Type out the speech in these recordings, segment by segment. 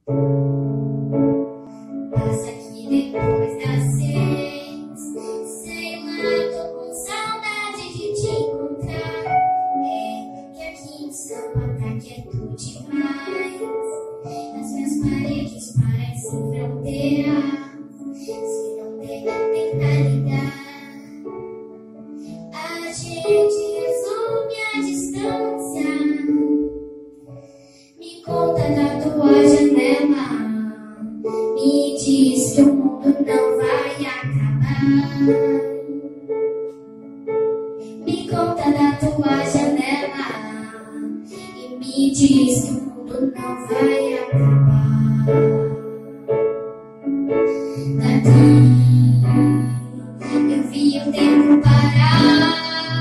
Passa aqui depois das 6. Sei lá, tô com saudade de te encontrar. É que aqui em Sampa tá quieto demais. As minhas paredes parecem fronteira. Se não der, tenta ligar. A gente resolve a distância. Me conta da tua janela. Me diz que o mundo não vai acabar. Me conta da tua janela e me diz que o mundo não vai acabar. Daqui eu vi o tempo parar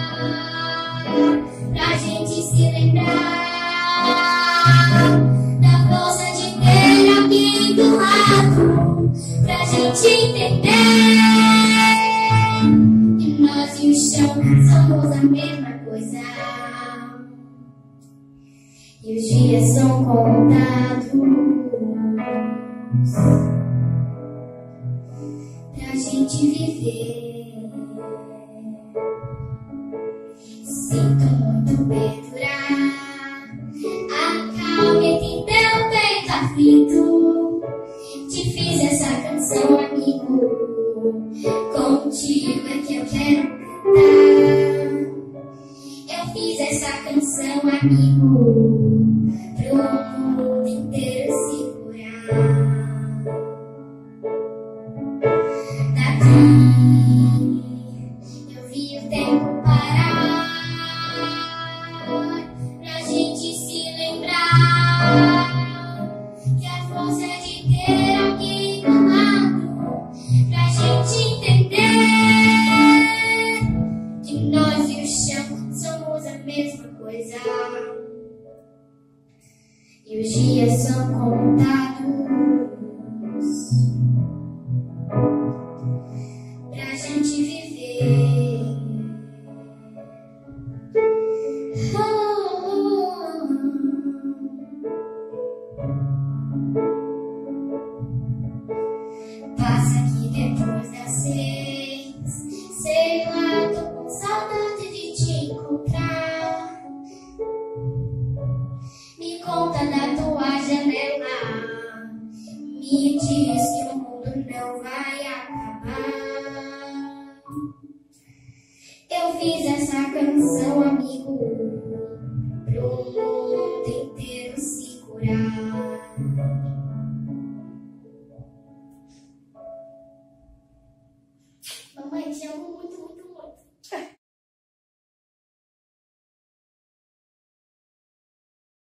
pra gente se lembrar da força de ter alguém do lado, pra gente entender que nós e o chão somos a mesma coisa. E os dias são contados pra gente viver. Sinto muito perdurar a calma em teu peito aflito. Te fiz essa canção, amigo. Contigo é que eu quero cantar. Eu fiz essa canção, amigo, pro mundo inteiro segurar. Daqui eu vi o tempo parar pra gente se lembrar que a força é de ter alguém do lado, pra gente entender que nós e o chão somos a mesma coisa. E os dias são contados pra gente viver. Passa aqui depois das 6. Sei lá, tô com saudade de te encontrar. Me conta da tua janela. Me diz que o mundo não vai acabar. Eu fiz essa canção, amigo, pro mundo